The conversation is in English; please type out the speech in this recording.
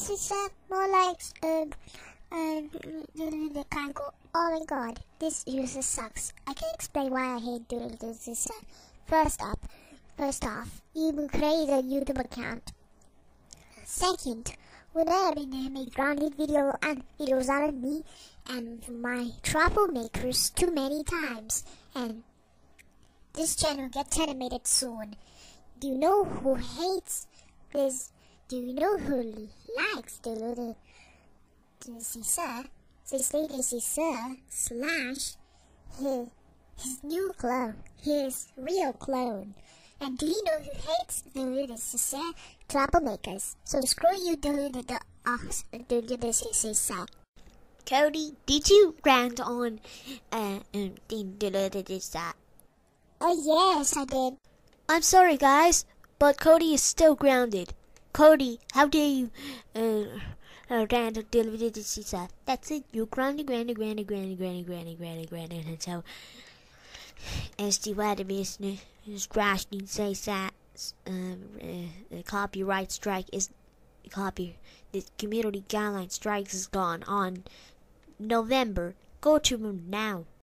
this is more like the can't go. Oh my god, this user sucks. I can't explain why I hate this. First off, you create a YouTube account. Second, when I make grounded videos out of me and my troublemakers too many times, and this channel gets animated soon. Do you know who hates this? Do you know who likes the Caesar slash his new clone, his real clone? And do you know who hates the Caesar troublemakers? So screw you, the Caesar. Cody, did you ground on that? Yes, I did. I'm sorry, guys, but Cody is still grounded. Cody, how dare you ground that? That's it. You're grounded. And so, as the weather business is crashing, says that the copyright strike is the community guideline strikes is gone on November. Go to them now.